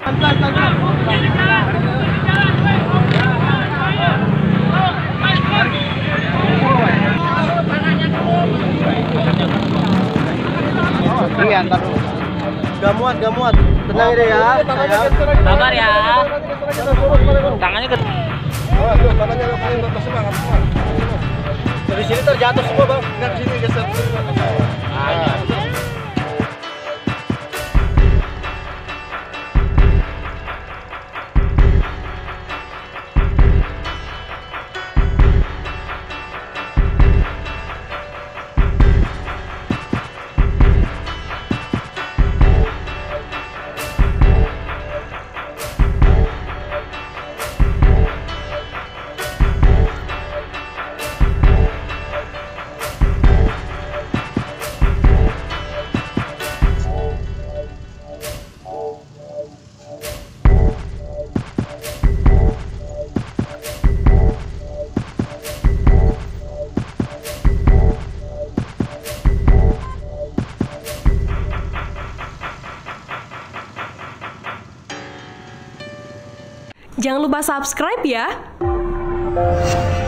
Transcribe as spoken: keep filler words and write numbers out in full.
Iya, ntar dulu. Gak muat, gak muat. Tenang deh ya. Sabar ya. Tangannya ke. Oh, tuh, tangannya paling atas semua, semua. Dari sini terjatuh semua, Bang. Enggak ke sini geser. Ah. Jangan lupa subscribe ya.